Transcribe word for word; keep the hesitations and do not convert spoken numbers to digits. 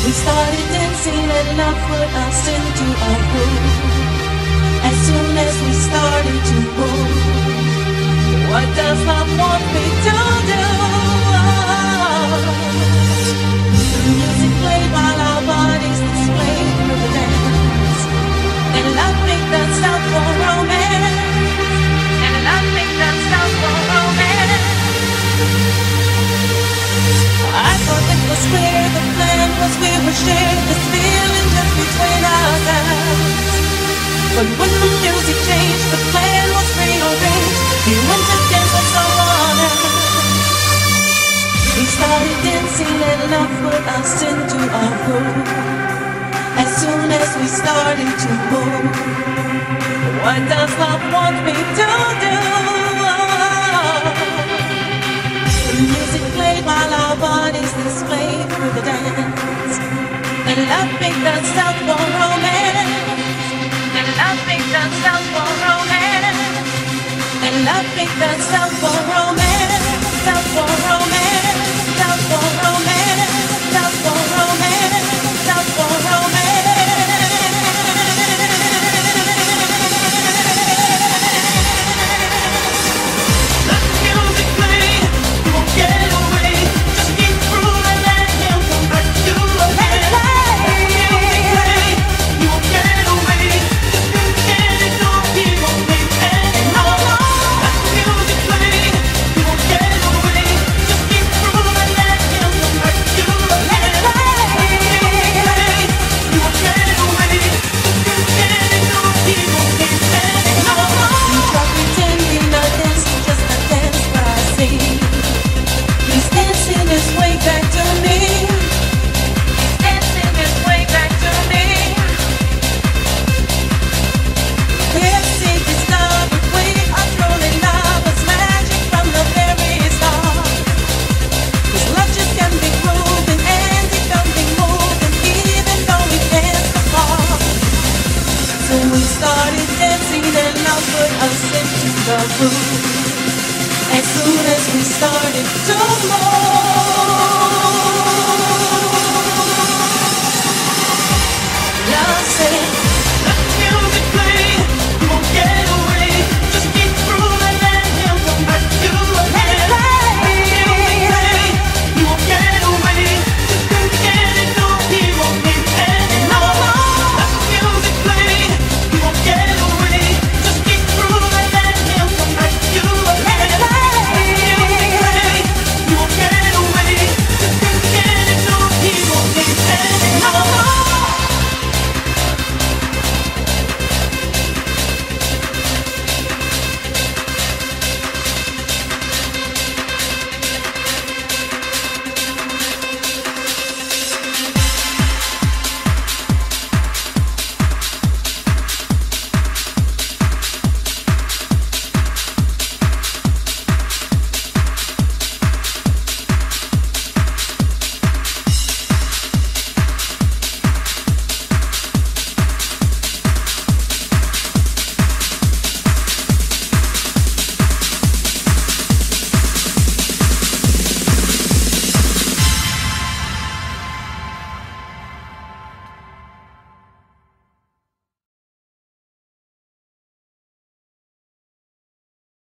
We started dancing and love put us into a groove. As soon as we started to move, what does love want me to do? The music played while our bodies displayed through the dance, and love picked us up for romance, and love picked us up for romance. I thought it was clear the plan was we would share this feeling just between ourselves. But when the music changed, the plan was rearranged. We went to dance with someone else. We started dancing and love put us into a groove. As soon as we started to move, what does love want me to do? The music played while our bodies displayed through the dance, and love picked us up for romance, and love picked us up for romance, and love picked us up for romance, up for romance, up for romance, up for romance, up for romance. As soon as we started to